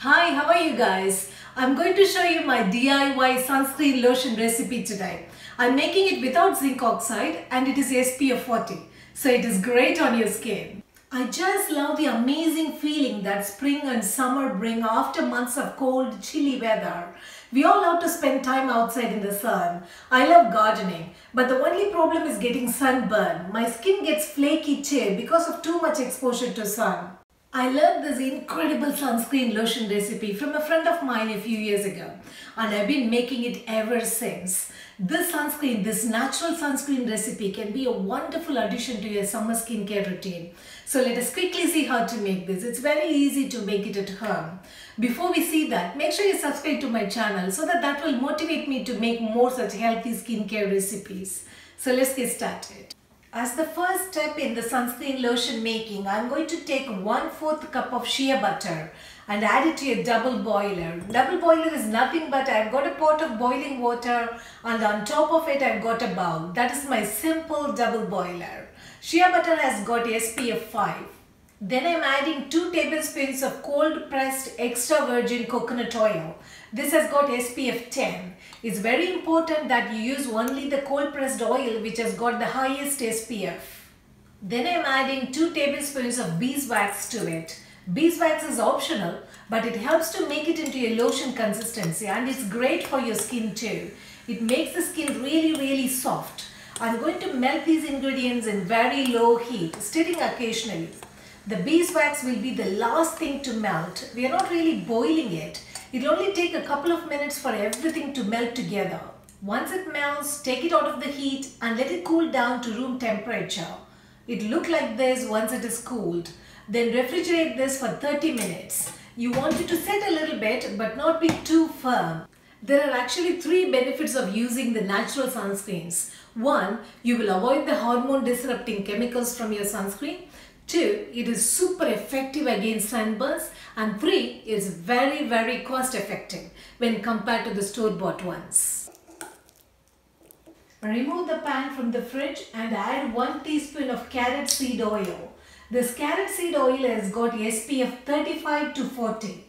Hi, how are you guys? I'm going to show you my DIY sunscreen lotion recipe today. I'm making it without zinc oxide and it is SPF 40. So it is great on your skin. I just love the amazing feeling that spring and summer bring after months of cold, chilly weather. We all love to spend time outside in the sun. I love gardening, but the only problem is getting sunburn. My skin gets flaky too because of too much exposure to sun. I learned this incredible sunscreen lotion recipe from a friend of mine a few years ago and I've been making it ever since. This natural sunscreen recipe can be a wonderful addition to your summer skincare routine. So let us quickly see how to make this. It's very easy to make it at home. Before we see that, make sure you subscribe to my channel so that will motivate me to make more such healthy skincare recipes. So let's get started. As the first step in the sunscreen lotion making, I'm going to take 1/4 cup of shea butter and add it to a double boiler. Double boiler is nothing but I've got a pot of boiling water and on top of it I've got a bowl. That is my simple double boiler. Shea butter has got SPF 5. Then I'm adding 2 tablespoons of cold pressed extra virgin coconut oil. This has got SPF 10. It's very important that you use only the cold pressed oil which has got the highest SPF. Then I'm adding 2 tablespoons of beeswax to it. Beeswax is optional, but it helps to make it into a lotion consistency and it's great for your skin too. It makes the skin really soft. I'm going to melt these ingredients in very low heat, stirring occasionally. The beeswax will be the last thing to melt. We are not really boiling it. It'll only take a couple of minutes for everything to melt together. Once it melts, take it out of the heat and let it cool down to room temperature. It'll look like this once it is cooled. Then refrigerate this for 30 minutes. You want it to set a little bit but not be too firm. There are actually 3 benefits of using the natural sunscreens. 1, you will avoid the hormone disrupting chemicals from your sunscreen. 2, it is super effective against sunburns, and 3, it's very cost effective when compared to the store-bought ones. Remove the pan from the fridge and add 1 teaspoon of carrot seed oil. This carrot seed oil has got SPF 35 to 40.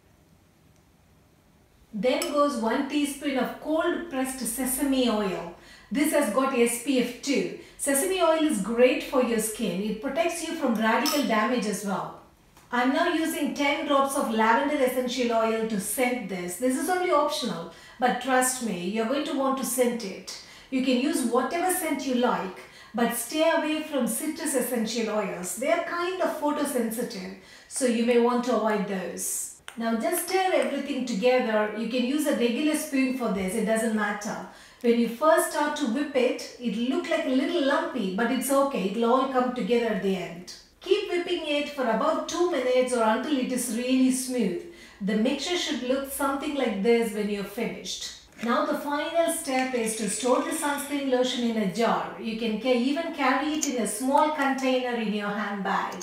Then goes 1 teaspoon of cold pressed sesame oil. This has got SPF 2. Sesame oil is great for your skin. It protects you from radical damage as well. I'm now using 10 drops of lavender essential oil to scent this. This is only optional, but trust me, you're going to want to scent it. You can use whatever scent you like, but stay away from citrus essential oils. They are kind of photosensitive, so you may want to avoid those. Now just stir everything together. You can use a regular spoon for this, it doesn't matter. When you first start to whip it, it'll look like a little lumpy, but it's okay, it'll all come together at the end. Keep whipping it for about 2 minutes or until it is really smooth. The mixture should look something like this when you're finished. Now the final step is to store the sunscreen lotion in a jar. You can even carry it in a small container in your handbag.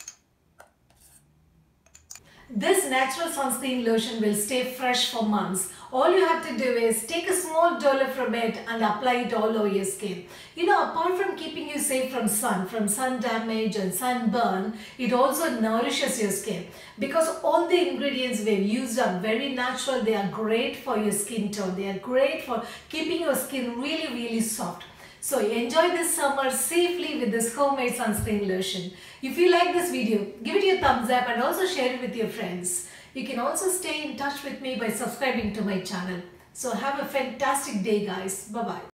This natural sunscreen lotion will stay fresh for months. All you have to do is take a small dollop from it and apply it all over your skin. Apart from keeping you safe from sun damage and sunburn, it also nourishes your skin. Because all the ingredients we've used are very natural, they are great for your skin tone. They are great for keeping your skin really soft. So enjoy this summer safely with this homemade sunscreen lotion. If you like this video, give it your thumbs up and also share it with your friends. You can also stay in touch with me by subscribing to my channel. So have a fantastic day guys. Bye-bye.